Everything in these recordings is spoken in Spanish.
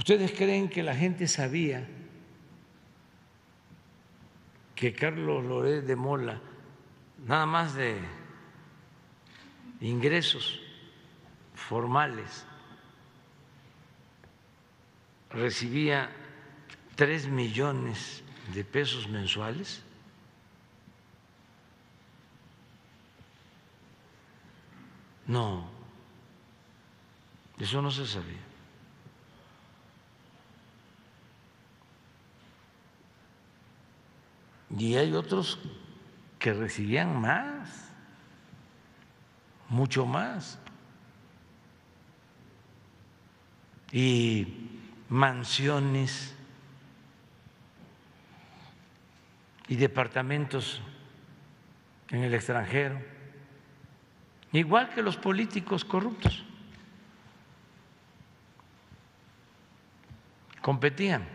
¿Ustedes creen que la gente sabía que Carlos Loret de Mola, nada más de ingresos formales, recibía 3 millones de pesos mensuales? No, eso no se sabía. Y hay otros que recibían más, mucho más. Y mansiones y departamentos en el extranjero, igual que los políticos corruptos. Competían.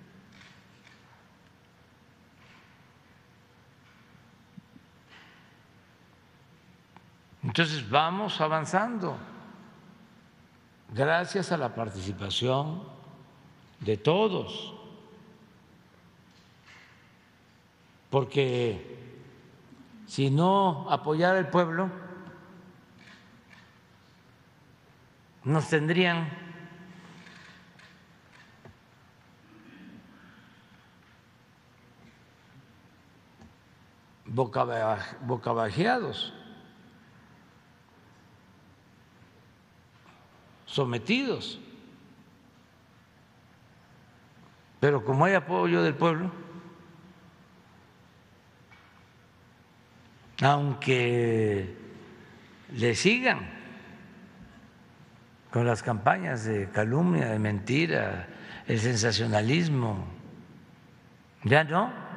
Entonces vamos avanzando gracias a la participación de todos, porque si no apoyara el pueblo, nos tendrían bocabajeados, sometidos. Pero como hay apoyo del pueblo, aunque le sigan con las campañas de calumnia, de mentira, el sensacionalismo, ya no.